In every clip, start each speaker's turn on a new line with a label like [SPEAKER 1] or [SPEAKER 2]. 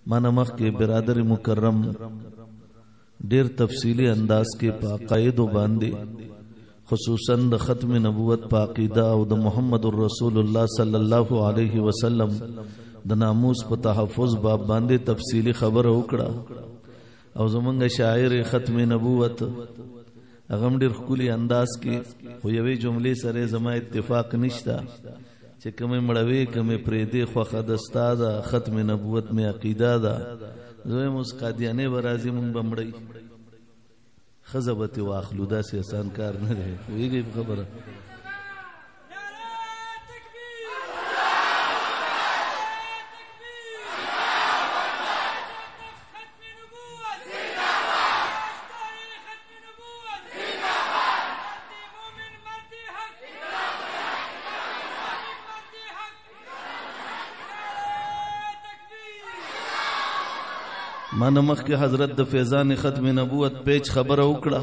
[SPEAKER 1] माना मख के बिरादर मुकर्रम ढेर तफसीली अंदाज के पाकायदो बांधे खुसूसन द खत्म नबूवत पाकीदा और द मुहम्मद रसूलुल्लाह सल्लल्लाहु अलैहि वसल्लम द नामूस प तहफ़्फ़ुज़ बाब बांधे तफसीली खबर उकड़ा और ज़मंग शायर खत्म नबूवत अगम ढेर खुली अंदाज के हो यवे जुमले सरे जमा इत्तिफाक निश्ता चे कमे मड़वे कमे प्रेदे ख्वाखा दस्ता दा खत्म नबूवत में अकीदा दा जोए मुस्कादियाने बराजी मुंग बमड़ई खजबत वाखलुदा से आसान कार न रहे वही गई खबर माना मख के हजरत द फैजान खत्म नबूवत पेज खबर उकड़ा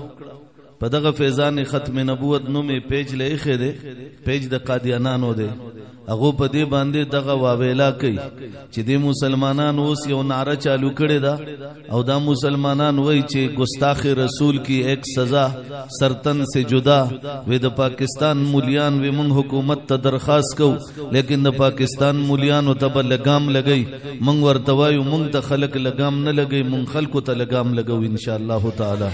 [SPEAKER 1] पदग फैजान खत्म नबूवत नो में पेज लेखे दे पेज द कादियानानो दे अगो पदे बांधे दगा वावेला कई चे दे मुसलमानान ओस यो नारा चालू करे दा और दा मुसलमानान वही चे गुस्ताख रसूल की एक सजा सरतन से जुदा वे द पाकिस्तान मुलियान वे मंग हुकूमत त दरखास्त को लेकिन द पाकिस्तान मुलियान तब लगाम लगई मंग वर्तवायु मंग त खलक लगाम न लगई मंग खलको त लगाम लगो इंशाअल्लाह ताला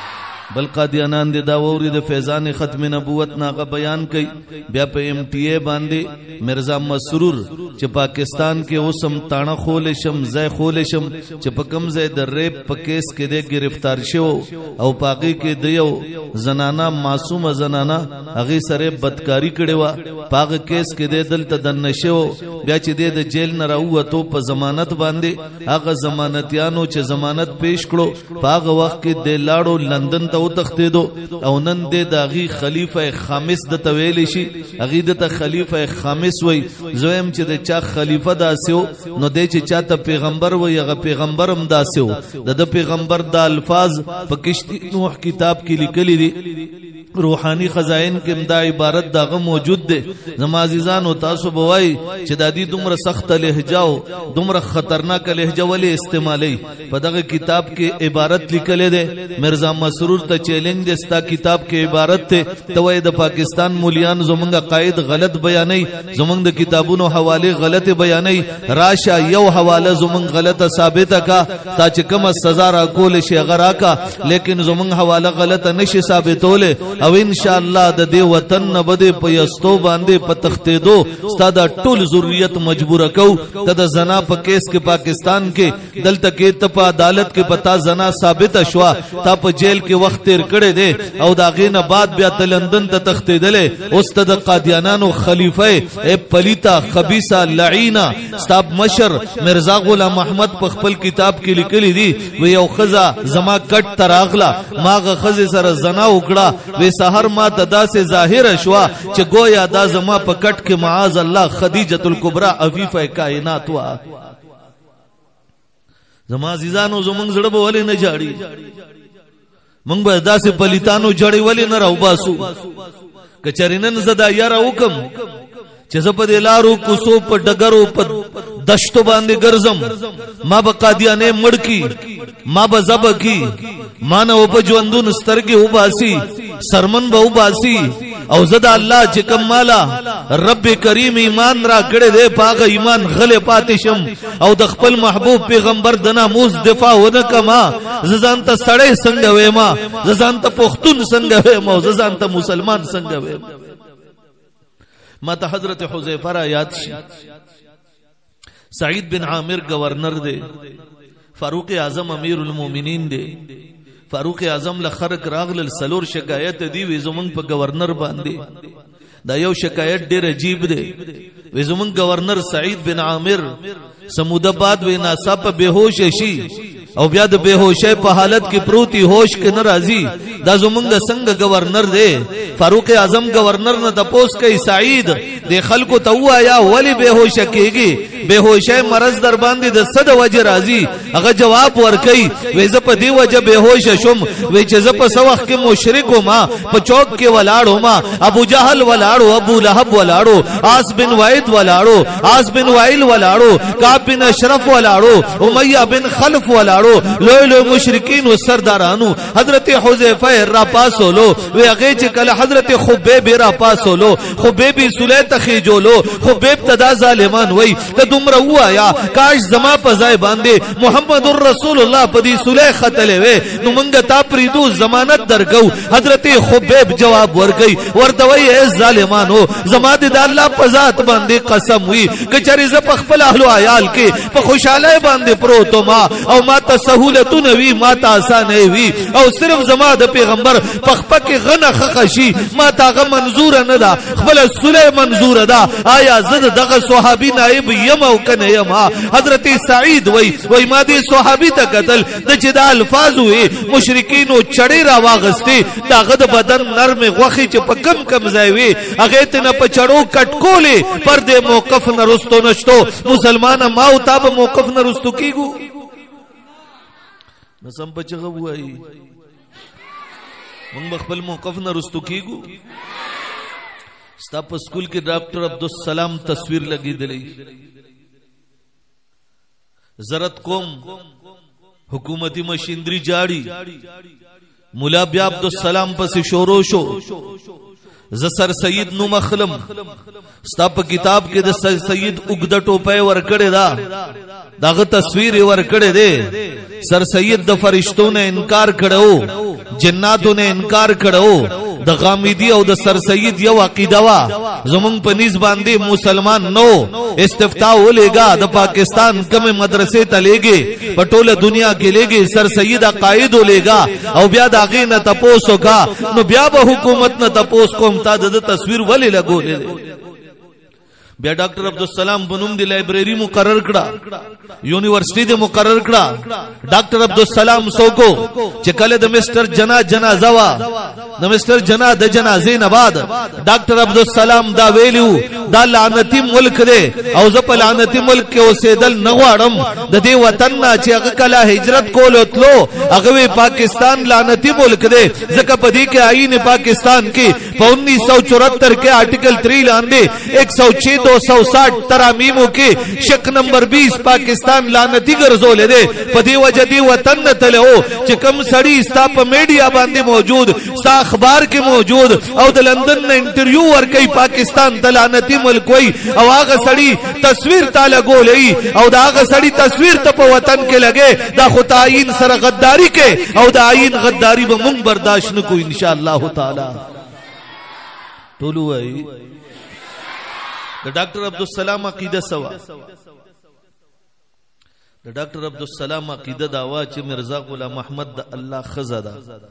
[SPEAKER 1] बल कादियानान दे दावरी द फैजान खत्म नबूवत नागा बयान कई ब्या पे MTA बांधे मिर्जा मसरूर च पाकिस्तान के ओसम ताना खोलेशम जय खोलेशम च पकम जय द रेप पकेस के दे गिरफ्तार शो औ पाकी के दियो जनाना मासूम जनाना अगी सरे बदकारी कड़ेवा पाक केस के दे दल तदन शो ब्या च दे द जेल न रहू तो प जमानत बांधे आगा जमानतियानो च जमानत पेश करो पाक वक्त के दे लाड़ो लंदन او تختیدو او نن دے داغي خلیفہ خامس د تویلشی عقیدت خلیفہ خامس وای زویم چې د چا خلیفہ داسیو نو دې چې چاته پیغمبر وای هغه پیغمبرم داسیو د پیغمبر د الفاظ په کشتی نوح کتاب کې لیکلي دي روحانی خزائن کې امدا عبارت داغه موجود ده زما عزیزان او تاسو بوای چې د دې دومره سخت لهجه او دومره خطرناک لهجه ولې استعمالي په دغه کتاب کې عبارت لیکل ده مرزا مسرور ته چیلنج دستا کتاب کې عبارت ته توای د پاکستان مولیان زمونږ قائد غلط بیانې زمونږ د کتابونو حواله غلط بیانې راشه یو حواله زمونږ غلطه ثابته کا تا چې کوم سزا را کول شي غرا کا لیکن زمونږ حواله غلطه نشي ثابتوله او ان شاء الله د دې وطن نه بده پيستو باندې پتخته دو ستاده ټول ضرورت مجبور کو ته د زنا په کیس کې پاکستان کې دلته کې ته په عدالت کې پتا زنا ثابت شوا تا په جیل کې وخت تیر کړي دي او دا غینه بعد بیا ته لندن ته تخته دله اوس ته د قادیانانو خلیفہ اے پلیتا خبيثه لعینا ستاب مشر مرزا غلام احمد په خپل کتاب کې لیکلي دي و یو خزا زما کټ تراغلا ماغه خزه سره زنا وکړه و سحر ما ددا سے ظاهر شوا چې گویا دا زما په کټ کې معاذ الله خدیجه الکبرى عفیفه کائنات وا زما عزیزانو زمونږ زړه به ولې نه جاړي مونږ به داسې پلیتانو جړې ولې نه راو باسو کچرینن زدا یاره حکم چې زه په دې لارو کوسو په ډګرو په دشتو باندې ګرځم ما به قادیانه مړکی ما به زبکی ما نه په ژوندون سترګې وباسي سرمن به وباسي او زدا الله چې کوم مالا رب کریم ایمان را کړې دې پاغه ایمان غلې پاتې شم او د خپل محبوب پیغمبر د ناموس دفاع ونه کما ززان ته سړې څنګه وېما ززان ته پښتون څنګه وېما ززان ته مسلمان څنګه وېما ما ته حضرت حذیفه را یاد شي سعید بن عامر گورنر دے فاروق اعظم امیر المومنین دے فاروق اعظم لخرق راغل السلور شکایت دی وی زمنګ په گورنر باندې دا یو شکایت ډیر عجیب دی وی زمنګ گورنر سعید بن عامر سمودآباد وی ناصاب بهوش شي او بیا د بهوشۍ په حالت کې پروتي هوش کې ناراضي دا زمونږ څنګه گورنر دی فاروق اعظم گورنر نه تپوس کوي سعید د خلکو ته وایا ولی بهوش کېږي بے ہوشه مرض در باندې د صد وجه راضی هغه جواب ورکي وې ز په دی وجه بے ہوش شم وې چې ز په سوخ کې مشرک ما په چوک کې ولاړو ما ابو جهل ولاړو ابو لهب ولاړو عاص بن وائل ولاړو عاص بن وائل ولاړو کعب بن اشرف ولاړو امیہ بن خلف ولاړو لوی مشرکین او سردارانو حضرت حذیفه را پاسولو وې هغه چې کله حضرت خبیب را پاسولو خبیب سوله تخیجولو خبیب تدا ظالمان وای ته دومره وایا کاش زما په ځای باندې محمد رسول الله په دې سوله خطلې وې نو مونږ تا پریدو ضمانت درګو حضرت خبیب جواب ورګي ورته وای ای ظالمانو زما د الله په ذات باندې قسم وی کچری ز په خپل اهل عیال کې په خوشاله باندې پروتو ما او ما ته سہولتونه وی ما ته آسان وی او صرف زما د پیغمبر پخپه کې غنه خخشي ما تاغه منظور نه ده خپل سوله منظور ده آیا زد دغه صحابي نائب یم او کنه یم حضرت سعید وای ما دې صحابي ته قتل د چې د الفاظ وی مشرکین او چړې را واغستې داغه د بدن نرم غوخي چې په کم ځای وی هغه ته نه په چړو کټکولې پر دې موقف نه رستو نشتو مسلمان ما او تاب موقف نه رستو کیګو نسم په چغه وای مونږ خپل موقف نه رستو کیګو ستا په سکول کې ډاکټر عبدالسلام تصویر لګی دلی زرت کوم حکومتی مشینری جاڑی مولا بیا عبدالسلام پس شورو شو ز سر سید نو مخلم ستا په کتاب کې د سر سید اوګد ټوپه ور کړی دا داغه تصویر ور کړی دی سر سید د فرشتو نه انکار کړو جناتو نه انکار کړو د غامیدی او د سر سید یو عقیده وا زمون په نس باندې مسلمان نو استفتاء ولېګا د پاکستان کومه مدرسې ته لېګي په ټوله دنیا کې لېګي سر سید عقاید ولېګا او بیا داغه نه تپوسو کا نو بیا به حکومت نه تپوس کوم تا د تصویر ولې لګولې بیا ډاکټر عبدالسلام بنوم دی لائبریری مقرر کړه یونیورسيټي دی مقرر کړه ډاکټر عبدالسلام سوکو چې کله د مستر جنا جنازه وا د مستر جنا د جنازې نه بعد ډاکټر عبدالسلام دا ویلو دا لعنتی ملک دی او زه په لعنتی ملک کې اوسېدل نه غواړم د دې وطن نه چې هغه کله هجرت کول تلو هغه پاکستان لعنتی ملک دی ځکه په دې کې آئین پاکستان کې په 1974 کې آرټیکل 3 لاندې 106 260 ترامیم کې شک نمبر 20 پاکستان لعنتی ګرځولې ده په دې وجه دی وطن ته تلو چې کم سړی ستا په میډیا باندې موجود ستا اخبار کې موجود او د لندن نه انټرویو ورکي پاکستان ته لعنتی ملک وي او هغه سړی تصویر تعالی ګولې او دا هغه سړی تصویر ته په وطن کې لګي دا خو تعین سره غداری کې او دا عین غداری به مونږ برداشت نکو ان شاء الله تعالی ټول وای د ډاکټر عبدالسلام عقیده سوا د ډاکټر عبدالسلام عقیده دا وا چې مرزا غلام احمد د الله خزاده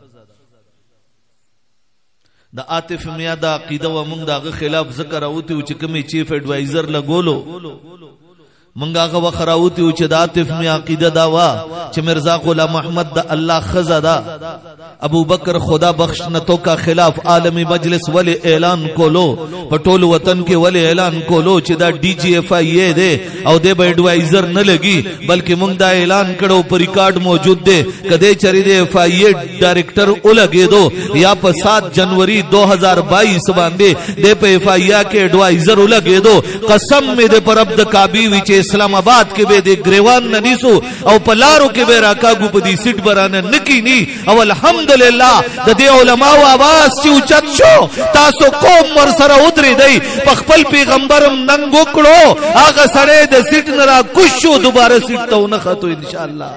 [SPEAKER 1] د عاطف میا دا عقیده و موږ دغه خلاف ذکر اوتی چې کومي چیف ایڈوایزر لګولو منګه هغه وخراوتی چې د عاطف میا عقیده دا وا چې مرزا غلام احمد د الله خزاده ابو بکر خدا بخش نتو کا خلاف عالمی مجلس ولی اعلان کولو پټول وطن کې ولی اعلان کولو چې دا ڈی جی ایف آئی اے دے او دے به ایڈوایزر نه لګي بلکې موږ دا اعلان کړو پر ریکارډ موجود دے کده چری دے ایف آئی اے ډایریکټر ولګي دو یا په 7 جنوری 2022 باندې دے په ایف آئی اے کې ایڈوایزر ولګي دو قسم می دے پر عبد کابی وچ اسلام آباد کې به دے گریوان ننیسو او پلارو کې به راکاګو په دې سیټ برانه نکینی او الحمدلله د دې علماء आवाज چې اوچت شو تاسو قوم ور سره ودرې دی په خپل پیغمبرم ننګ وکړو هغه سره د سیټ نه را کوشو دوباره سیټ ته نه خاتو ان شاء الله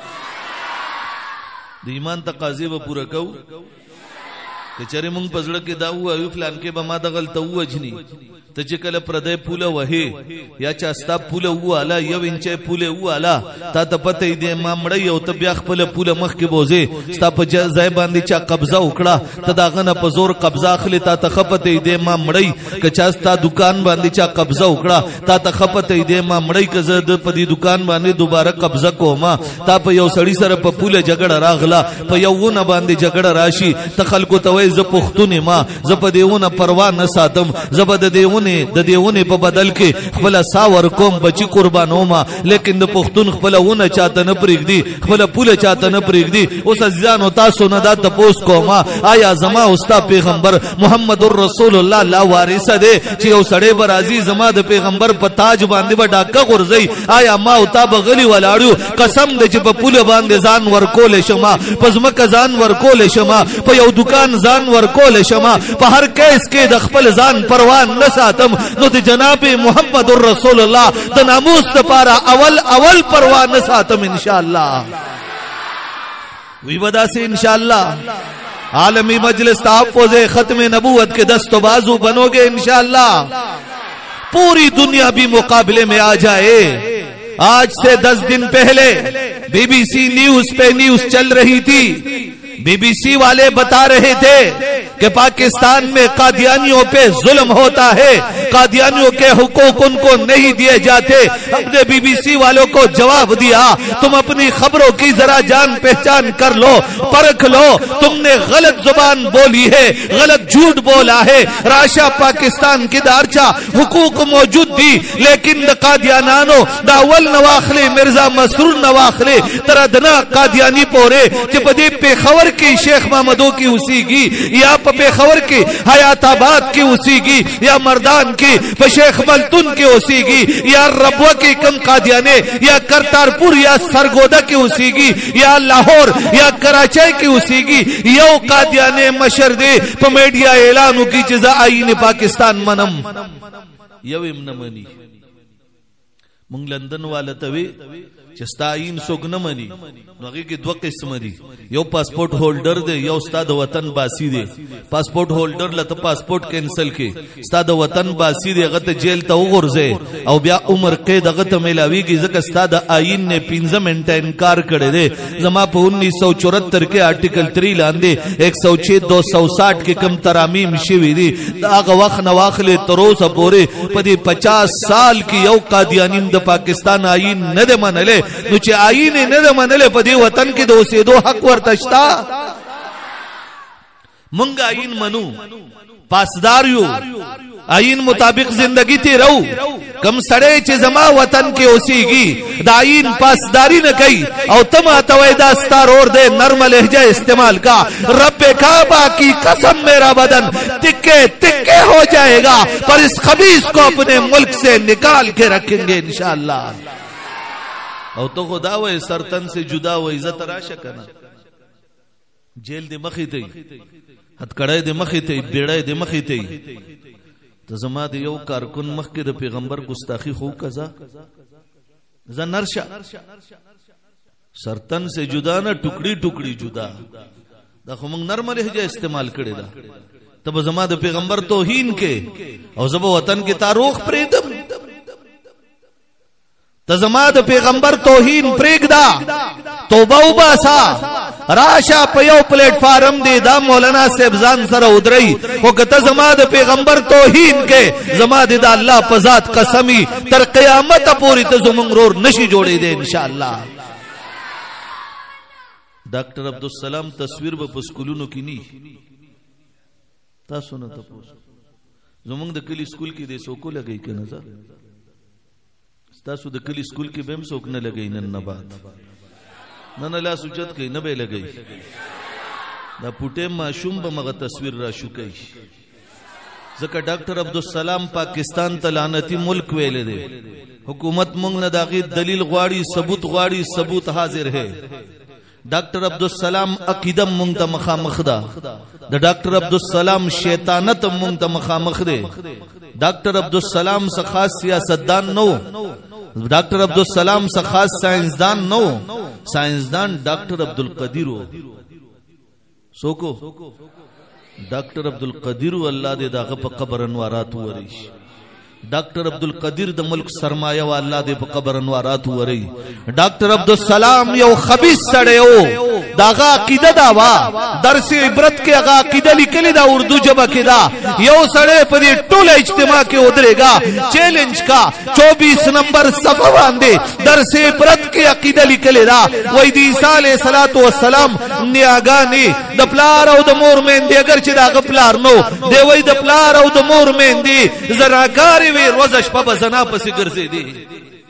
[SPEAKER 1] د ایمان تقاضې به پوره کو کچره مونږ پزړه کې دا وایو فلان کې به ما د غلطه وجنی ته چې کله پردې پوله وهي یا چې استا پوله واله یو انچه پوله واله تا ته پته دې ما مړی او ته بیا خپل پوله مخ کې بوزي ستا په ځای باندې چا قبضه وکړه ته دا غنه په زور قبضه اخلي تا ته خپته دې ما مړی کچا ستا دکان باندې چا قبضه وکړه تا ته خپته دې ما مړی کزه د په دې دکان باندې دوباره قبضه کوما تا په یو سړی سره په پوله جګړه راغله په یو ونه باندې جګړه راشي ته خلکو ته وای ز پختون ما ز په دیونه پروا نه ساتم ز په د دیونه په بدل کې خپل ساور کوم بچی قربانو ما لیکن د پختون خپل ونه چاته نه پرېږدي خپل پوله چاته نه پرېږدي. اوس ځان تاسو نه دا تپوس کوما آیا زما اوستا پیغمبر محمد رسول الله لا وارث دی چې یو سړی برازي زما د پیغمبر په تاج باندې به ډاکه غورځي؟ آیا ما او تا بغلی ولاړو؟ قسم دې چې په پوله باندې ځان ورکول شما په زمکه ځان ورکول شما په یو دکان ځان ورکول شما په هر کیس کې د خپل ځان پروا نه ساتم نو د جناب محمد رسول الله د ناموس لپاره اول پروا نه ساتم ان شاء الله. وی بدا سے انشاءاللہ عالمی مجلس تحفظ ختم نبوت کے دست و بازو بنو گے انشاءاللہ. پوری دنیا بھی مقابلے میں آ جائے. آج سے 10 دن پہلے بی بی سی نیوز پہ نیوز چل رہی تھی. بی بی سی والے بتا رہے تھے کہ پاکستان میں قادیانیوں پہ ظلم ہوتا ہے قادیانیوں کے حقوق ان کو نہیں دیے جاتے. ہم نے بی بی سی والوں کو جواب دیا تم اپنی خبروں کی ذرا جان پہچان کر لو پرکھ لو. تم نے غلط زبان بولی ہے غلط جھوٹ بولا ہے. راشا پاکستان کی دارچا حقوق موجود تھی لیکن قادیانانو دا اول نواخلی مرزا مسرور نواخلی تردنا قادیانی پورے چپدی پہ خبر کی شیخ محمدوں کی اسی گی یا پیخور کی حیات آباد کی اسی گی یا مردان کی شیخ ملتون کی اسی گی یا ربوہ کی کم قادیانے یا کرتارپور یا سرگودا کی اسی گی یا لاہور یا کراچی کی اسی گی یو قادیانے مشردے پا میڈیا اعلانو کی جزا آئین پاکستان منم یو امنمنی منگ لندن والا توی چستا آئین سوک نمانی نو اگه که 2 قسم دی. یو پاسپورٹ ہولڈر دے یو استاد وطن باسی دے. پاسپورٹ ہولڈر لتا پاسپورٹ کینسل کے استاد وطن باسی دے غط جیل تا اغرزے او بیا عمر قید غط ملاوی کی ذکر استاد آئین نے 15 منٹا انکار کردے دے. زما پا 1974 کے آرٹیکل 3 لاندے 106 260 کے کم ترامیم شوی دی. دا آغا وقت نواخلے تروسا پورے پا دی 50 سال کی یو قادیانیم دا پاکستان آئین ندے منلے نو چه آئین ندے منلے پا دی وطن کی دو سے دو حق ورتشتا. منگ آئین منو پاسداریو آئین مطابق زندگی تی رو کم سڑے چه زما وطن کے اسی گی دا آئین پاسداری نہ کئی او تم آتویدہ ستار اور دے نرم لہجہ استعمال کا. رب کعبہ کی قسم میرا بدن تکے تکے ہو جائے گا پر اس خبیث کو اپنے ملک سے نکال کے رکھیں گے انشاءاللہ. او تو خدا وے سرطن سے جدا و عزت راشا کنا جیل دے مخی تی ہتکڑے دے مخی تی بیڑے دے مخی تی تو زما دے یو کارکن مخ کے دے پیغمبر گستاخی خوب کزا زا نرشا سرطن سے جدا نا ٹکڑی ٹکڑی جدا دا خمنگ نرم لہجہ استعمال کرے دا تب زما دے پیغمبر توہین کے او زبا وطن کے تاروخ پریدم تزماد پیغمبر توہین پریگ دا توبہ باسا راشا پیو پلیٹ فارم دے دا مولانا سیبزان سر ادرئی وہ کتا زماد پیغمبر توہین کے زماد دا اللہ پزاد قسمی تر قیامت پوری تزمنگرور نشی جوڑے دے انشاءاللہ. ڈاکٹر عبدالسلام تصویر با پسکولونو کی نی تا سونا تا پوس زمنگ دا کلی سکول کی دے سوکو لگئی کے نظر تاسو د کلی سکول کې بهم څوک نه لګی نن نه بعد نن لا سوچت کوي نه به لګی دا پټه ماشوم به مغه تصویر را شو کوي ځکه ډاکټر عبدالسلام پاکستان ته لعنتی ملک ویلې دی. حکومت مونږ نه داغي دلیل غواړي ثبوت غواړي ثبوت حاضر ہے. ڈاکٹر عبدالسلام عقیدہ مونږ ته مخامخ ده د ڈاکٹر عبدالسلام شیطانت مونږ ته مخامخ ده. ڈاکٹر عبدالسلام سے خاص سیاستدان نو ڈاکٹر عبدالسلام سے خاص سائنسدان نو سائنسدان ڈاکٹر عبدالقدیر سوکو ڈاکٹر عبدالقدیر اللہ دے داغه په قبر انوارات ورش ډاکټر عبدالقدیر د ملک سرمایه وا الله دې په قبر انوارات وري. ډاکټر عبدالسلام یو خبيث سړی و، داغه عقیده دا وا درس عبرت کې هغه عقیده لیکلې دا اردو ژبه کې دا. یو سړی په دې ټول اجتماع کې ودرېګا چیلنج کا 24 نمبر صفحه باندې درس عبرت کې عقیده لیکلې دا وای د عیسی علیه السلام نیاګانی د پلار او د مور مېندې اگر چې دا غپلار نو دی وای د پلار او د مور مېندې زراګاری وی روز شپه بزنا پسې ګرځې دي.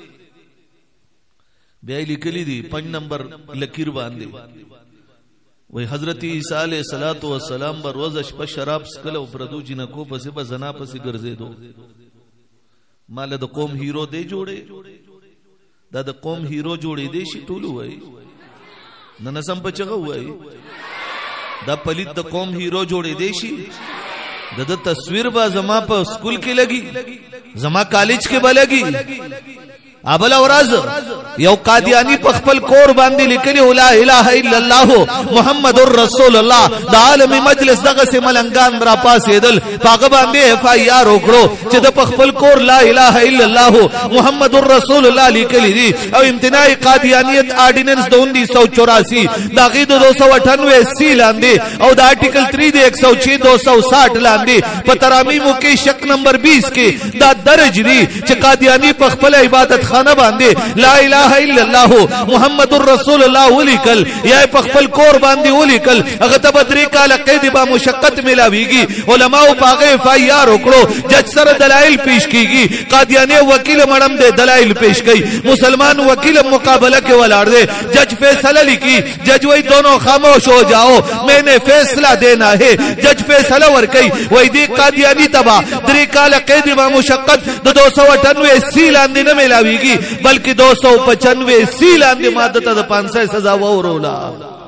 [SPEAKER 1] بیا لیکلی دي 5 نمبر لکیر باندې وای حضرت عیسی علیہ السلام بر روز شپه شراب سکل او پردو جنکو پسې بزنا پسې ګرځې دو. مال د قوم هیرو دی جوړې دا د قوم هیرو جوړې دی شي ټول وای نه نسم پچغه وای دا پلیت د قوم هیرو جوړې دی شي. د تصویر با زما په سکول کې لګي زما کالج کې بلګي. ابل اوراز یو قادیانی په خپل کور باندې لیکلی لا اله الا الله محمد رسول الله د عالم مجلس دغه سیملنګان را پاسېدل پاغه باندې اف ای آر وکړو چې د خپل کور لا اله الا الله محمد رسول الله لیکلی دي او امتناع قادیانیت آرډیننس د 1984 د غید 298 سی لاندې او د آرټیکل 3 د 106 260 لاندې په ترامیم کې شک نمبر 20 کې دا درج دي چې قادیانی په خپل عبادت خانه باندې لا اله الا الله محمد رسول الله ولیکل یا په خپل کور باندې ولیکل هغه ته بدري کال قید با مشقت ملاويږي. علماء پاغه اف ای آر وکړو جج سره دلایل پیش کیږي. قادیانی وکیل مړم دے دلایل پیش کړي. مسلمان وکیل مقابله کې ولاړ دے جج فیصلہ لکھی جج وہی دونوں خاموش ہو جاؤ میں نے فیصلہ دینا ہے. جج فیصلہ ور کوي وہی دی قادیانی تبا دري کال قید با مشقت 298 سی لاندې نه ملاويږي بلکہ 295 سی لاندې ماده ته 500 سزا ورولا.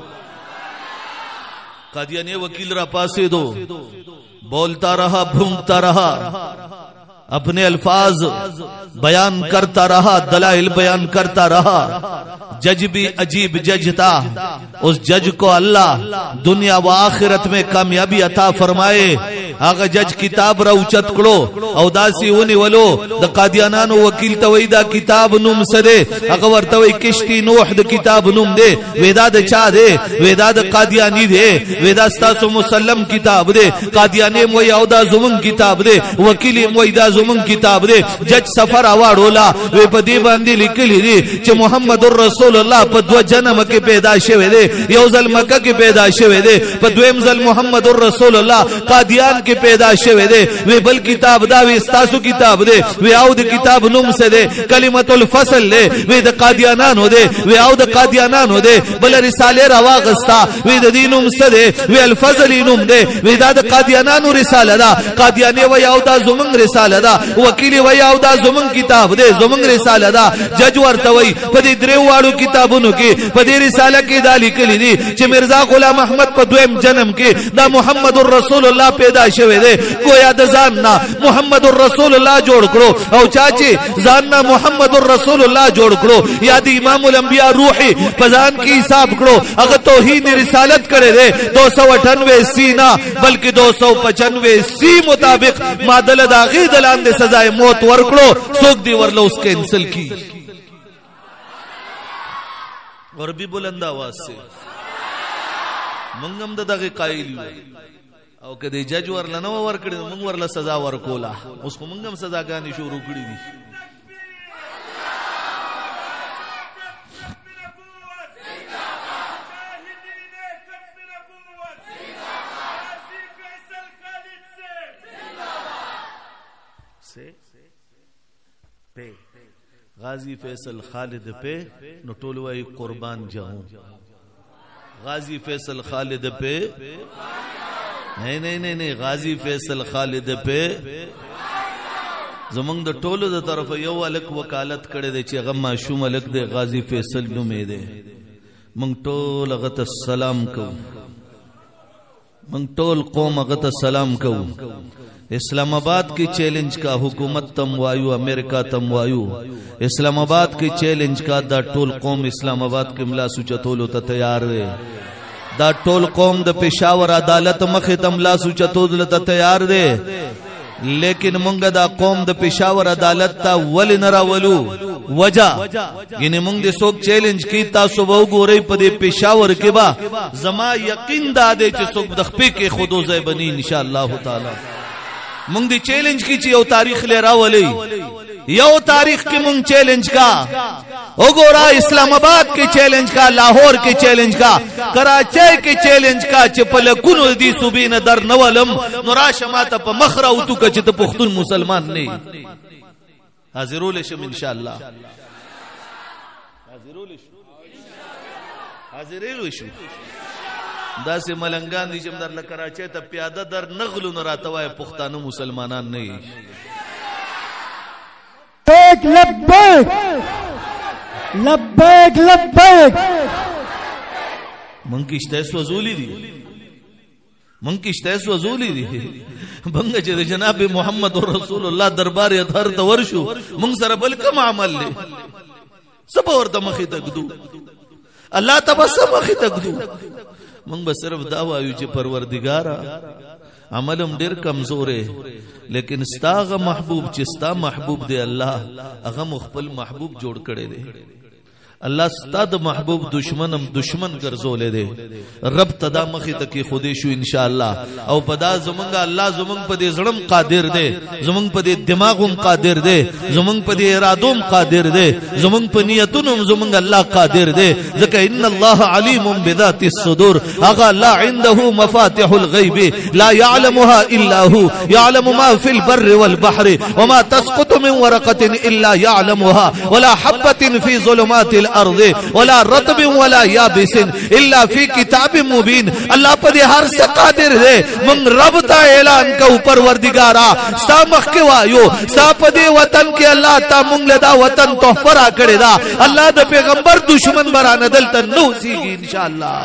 [SPEAKER 1] قادیانی وکیل را پاسے دو بولتا رہا بھونکتا رہا اپنے الفاظ بیان کرتا رہا دلائل بیان کرتا رہا. جج بھی عجیب جج تھا. اس جج کو اللہ دنیا و آخرت میں کامیابی عطا فرمائے. آغا جج کتاب را اوچت کڑو او داسی ونی ولو دا قادیانانو وکیل توی دا کتاب نوم سدے آغا ورتوی کشتی نوح دا کتاب نوم دے ویدا دا چا دے ویدا دا قادیانی دے ویدا ستاسو مسلم کتاب دے قادیانی موی او دا زمن کتاب دے وکیلی موی دا زمن کتاب دے. جج سفر آوارولا وی پا دی باندی لکلی دی چه محمد رسول اللہ پا دو جنم کے پیدا شوے دے یو ظل مکہ کے پیدا شوے دے پا دویم ظل محمد رسول اللہ قادیان کے پیدا شوے دے. وی بل کتاب دا وی استاسو کتاب دے وی او دا کتاب نم سے دے کلمت الفصل دے وی دا قادیانانو دے وی او دا قادیانانو دے بل رسالے رواغستا وی دا دینم سے دے وی الفضلی نم دے وی دا دا قادیانانو رسالہ دا قادیانی وی او دا زمنگ رسالہ دا وکیلی وی او دا زمنگ کتاب دے زمنگ رسالہ دا. جج ورتوی پا دی دریوارو کتابونو کی پا دی رسالہ کی دا لکلی دی چه مرزا غلام احمد پا دویم جنم کی دا محمد الرسول اللہ پیدا شوے دے گویا دا زاننا محمد الرسول اللہ جوڑ کرو او چاچے زاننا محمد الرسول اللہ جوڑ کرو یا دی امام الانبیاء روحی پزان کی حساب کرو اگر توہین رسالت کرے دے 298 سی نا بلکہ 295 سی مطابق مادل داغی دلان دے سزائے موت ورکڑو سوک دی ورلو اس کے انسل کی. اور بھی بلند آواز سے منگم دا داغی قائل او کدی جج ورلا نو ورکڑی منگ ورلا سزا ورکولا اس کو منگم سزا گانی شروع کری دی. غازی فیصل خالد پہ نو ٹولوائی قربان جاؤں. غازی فیصل خالد پہ نہیں نہیں نہیں نہیں غازی فیصل خالد پہ زمنگ دا ٹولو دا طرف یو الک وکالت کڑے دے چی غم معشوم الک دے غازی فیصل نمے دے. منگ ٹول اغت السلام کو منگ ٹول قوم اغت السلام کو. اسلام آباد کی چیلنج کا حکومت تم وایو امریکہ تم وایو اسلام آباد کی چیلنج کا دا ٹول قوم اسلام آباد کے ملا سوچتولو تا تیار دے. دا ٹول قوم دا پشاور عدالت مخی تم لا سوچتولو تا تیار دے. لیکن مونږ دا قوم د پېښور عدالت ته ولې نه راولو وجہ یعنی مونږ د څوک چیلنج کی تاسو وګورئ په دې پېښور کې با زما یقین دا دی چې څوک د خپې کې خودو ځای بني ان شاء الله تعالی مونږ دی چیلنج کی چې یو تاریخ لراولي یو تاریخ کی مونږ چیلنج کا وګورا اسلام آباد کې چیلنج کا لاہور کې چیلنج کا کراچۍ کې چیلنج کا چې په لکونو دي صوبې نه در نولم نو راشه ماته په مخ راوتو که چې ته پښتون مسلمان نه حاضرول شم ان شاء الله حاضرول شم داسې ملنګان دي چې در کراچۍ ته پیاده در نغلو نه راتوای پښتانه مسلمانان نه
[SPEAKER 2] ایک لبیک لبیک لبیک
[SPEAKER 1] من کشته سوزولی دی من کشته سوزولی دی بنګ چې جناب محمد رسول الله دربار اطهر ته ورشو من سره بل کوم عمل لې سب ورته مخې تکدو الله تبسم مخې تکدو من به صرف دا وایو چې پروردگارا عملم ډیر کمزورې لیکن ستاغه محبوب چې ستا محبوب دی الله هغه مخبل محبوب جوړ کړي دی الله ستاد محبوب دشمنم دشمن ګرځولې دی رب تدا مخې ته کې خودي شو ان شاء الله او پدا زمونږ الله زمونږ په دې زړم قادر دی زمونږ په دې دماغم قادر دی زمونږ په دې ارادوم قادر دی زمونږ په نیتونو زمونږ الله قادر دی ځکه ان الله علیم بذات الصدور هغه لا عنده مفاتيح الغيب لا يعلمها الا هو يعلم ما في البر والبحر وما تسقط من ورقه الا يعلمها ولا حبه في ظلمات الارض ولا رطب ولا يابس الا في كتاب مبين الله په دې هر څه قادر دی من رب ته اعلان کو پروردگارا ستا مخ کې وایو ستا په دې وطن کې الله تا مونږ له دا وطن تحفه را کړی دا الله د پیغمبر دشمن برانه دلته نو سیږي ان شاء الله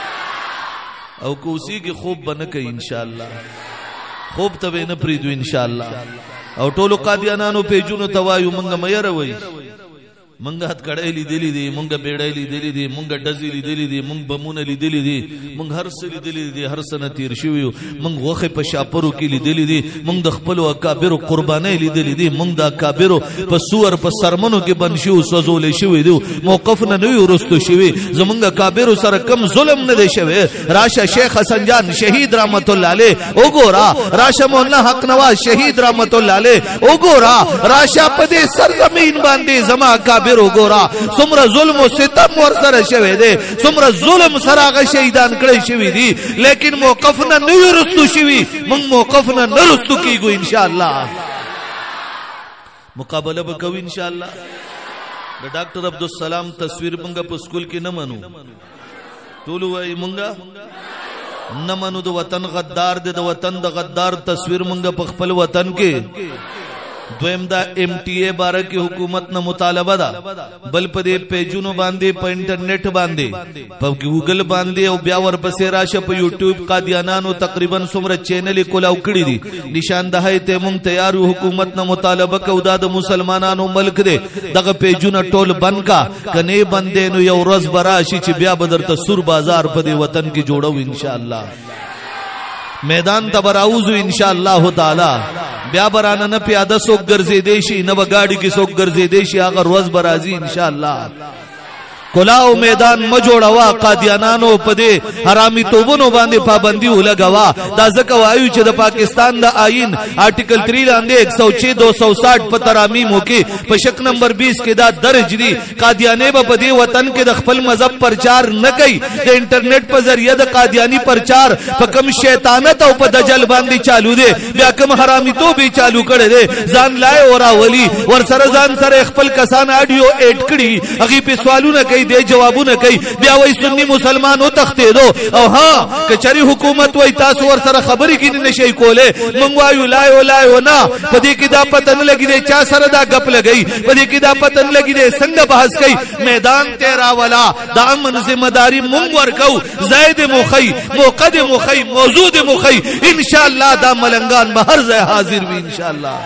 [SPEAKER 1] او کوسی کې خوب بنه کوي ان شاء الله خوب ته نه پریدو ان شاء الله او ټولو قادیانانو پیجونو توایو مونږ مې روي منګه هت کړه لیدلې دي مونږه بیړې لیدلې دي مونږه ډزې لیدلې دي مونږ بمونه لیدلې دي مونږ هر څه لیدلې دي هر څه تیر شوی مونږ غوخه په شاپرو کې لیدلې دي مونږ د خپل اکابر قربانې لیدلې دي مونږ د اکابر په سور په سرمنو کې بنشو سوزولې شوی دي موقف نه نوې ورستو شوی زمونږ اکابر سره کم ظلم نه دی شوی راشه شیخ حسن جان شهید رحمت الله علیه وګورا راشه مولانا حق نواز شهید رحمت الله علیه وګورا راشه په دې سرزمین باندې زما اکابر وګورا څومره ظلم او ستم ور سره شوی دی څومره ظلم سره هغه شهیدان کړی شوی دي لیکن موقف نه نوې رستو شوی موږ موقف نه رستو کیږو ان شاء الله مقابله وکوي ان شاء الله د ډاکټر عبدالسلام تصویر موږ په سکول کې نه منو ټول وای موږ نه منو د وطن غدار د وطن د غدار تصویر موږ په خپل وطن کې دویم دا ایم ٹی اے بارے کی حکومت نہ مطالبہ دا بل پدے پیجونو باندې په انټرنیټ باندې په ګوګل باندې او بیا ور پسې راشه په یوټیوب قادیانانو تقریبا څومره چینل کولاو کړی دي نشان دهه ته مون تیارو حکومت نہ مطالبہ کو د مسلمانانو ملک دے دغه پیجونه ټول بند کا کنه بندې نو یو ورځ براشي چې بیا بدرته سور بازار په دې وطن کې جوړو ان شاء الله میدان تبراوزو ان شاء الله تعالی بیا برانه نه پیاده سوک ګرځې دیشي نه بغاړي کې سوک ګرځې دیشي هغه روز برازي ان شاء الله کلاو میدان مجوړوا قادیانانو په دې حرامي توبونو باندې پابندي ولګوا دا ځکه وایو چې د پاکستان د آئین آرټیکل 3 لاندې 106 260 په ترامیم کې په شک نمبر 20 کې دا درج دي قادیانې په دې وطن کې د خپل مذهب پرچار نه کوي د انټرنیټ په ذریعہ د قادیانی پرچار په کم شیطانت او په دجل باندې چالو دي بیا کوم حرامي توبې چالو کړي دي ځان لای اوراولي ور سره ځان سره خپل کسان اډیو اډ کړي هغه په سوالونه دے جوابونه کوي بیا وای سنی مسلمان او تختې دو او ها کچري حکومت وای تاسو ور سره خبرې کې نشي کوله مونږ وایو لایو نه پدې کې دا پته نه لګي دي چا سره دا غپ لګي پدې کې دا پته نه لګي دي څنګه بحث کوي میدان تیرا والا دا امن ذمہ داری مونږ ورکو زائد مخی موقد مخی موجود مخی ان شاء الله دا ملنګان به هر ځای حاضر وي ان شاء الله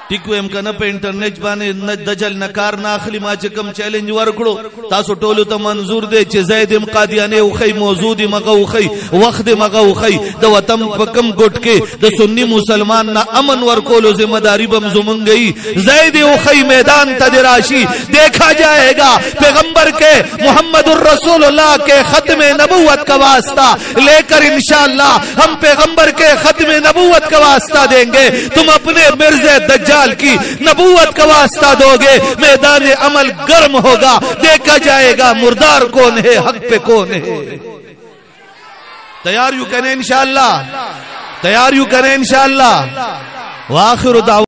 [SPEAKER 1] टिकवेम कना पे इंटरनेट बाने न दजल नकार ना अखली मा चकम चैलेंज वर्कड़ो तासो टोलो तो मंजूर दे चे ज़ैद कादियाने उखई मौजूद मगा उखई वक्त मगा उखई द वतम पकम गुटके द सुन्नी मुसलमान ना अमन वर्कोलो जिम्मेदारी बम जुमन गई ज़ैद उखई मैदान तदराशी देखा जाएगा पैगंबर के मुहम्मदुर रसूलुल्लाह के खत्म नबूवत का वास्ता लेकर इंशाअल्लाह हम पैगंबर के खत्म नबूवत का वास्ता देंगे। तुम अपने मिर्ज़े दज्जाल की नबूवत का वास्ता दोगे, मैदान अमल गर्म होगा, देखा जाएगा मुर्दार कौन है हक पे कौन है। तैयार यू करें इंशाअल्लाह, तैयार यू करें इंशाअल्लाह। वाखिर दावा।